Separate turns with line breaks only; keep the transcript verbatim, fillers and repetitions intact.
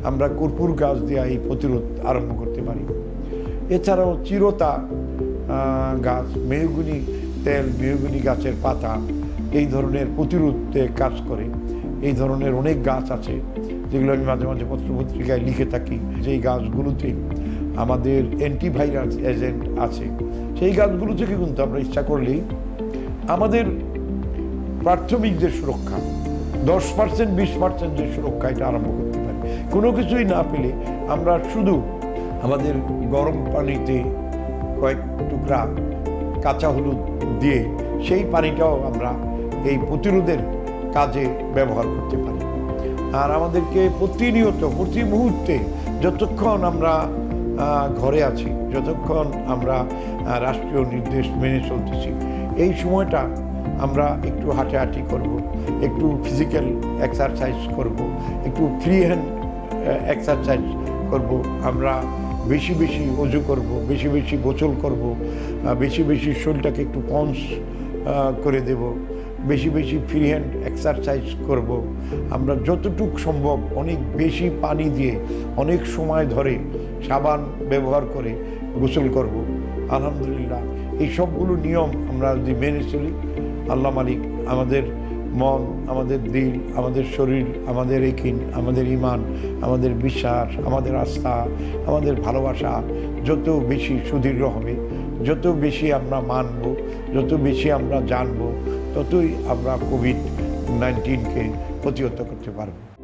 আমরা কর্পূর গাছ দিয়ে এই প্রতিরোধ আরম্ভ করতে পারি। এছাড়াও চিরতা গাছ, মেহগনি তেল, মেহগনি গাছের পাতা এই ধরনের প্রতিরোধে কাজ করে। এই ধরনের অনেক গাছ আছে যেগুলো আমি মাঝে মাঝে পত্রপত্রিকায় লিখে থাকি। যেই গাছগুলোতে আমাদের অ্যান্টিভাইরাস এজেন্ট আছে, সেই গাছগুলো থেকে কিন্তু আমরা ইচ্ছা করলেই আমাদের প্রাথমিক যে সুরক্ষা, দশ পার্সেন্ট বিশ পার্সেন্ট যে সুরক্ষা, এটা আরম্ভ করতে পারি। কোনো কিছুই না পেলে আমরা শুধু আমাদের গরম পানিতে কয়েক টুকরা কাঁচা হলুদ দিয়ে সেই পানিটাও আমরা এই প্রতিরোধের কাজে ব্যবহার করতে পারি। আর আমাদেরকে প্রতিনিয়ত প্রতি মুহূর্তে যতক্ষণ আমরা ঘরে আছি, যতক্ষণ আমরা রাষ্ট্রীয় নির্দেশ মেনে চলতেছি, এই সময়টা আমরা একটু হাঁটাহাঁটি করব, একটু ফিজিক্যাল এক্সারসাইজ করব, একটু ফ্রি হ্যান্ড এক্সারসাইজ করব, আমরা বেশি বেশি অজু করব, বেশি বেশি গোসল করব, বেশি বেশি শরীরটাকে একটু পঞ্চ করে দেব, বেশি বেশি ফ্রি হ্যান্ড এক্সারসাইজ করব। আমরা যতটুকু সম্ভব অনেক বেশি পানি দিয়ে অনেক সময় ধরে সাবান ব্যবহার করে গোসল করব। আলহামদুলিল্লাহ, এই সবগুলো নিয়ম আমরা যদি মেনে চলি, আল্লাহ মালিক আমাদের মন, আমাদের দিল, আমাদের শরীর, আমাদের একিন, আমাদের ইমান, আমাদের বিশ্বাস, আমাদের আস্থা, আমাদের ভালোবাসা যত বেশি সুদৃঢ় হবে, যত বেশি আমরা মানব, যত বেশি আমরা জানব, ততই আমরা কোভিড নাইন্টিনকে প্রতিহত করতে পারব।